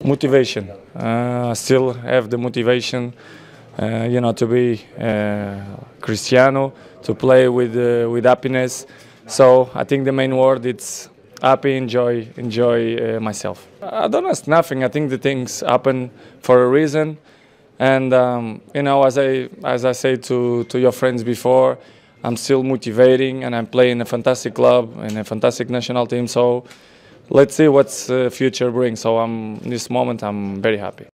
Motivation. Still have the motivation, to be Cristiano, to play with happiness. So I think the main word is happy, enjoy myself. I don't ask nothing. I think the things happen for a reason, and as I said to your friends before, I'm still motivating, and I'm playing a fantastic club and a fantastic national team. So let's see what the future brings. So in this moment, I'm very happy.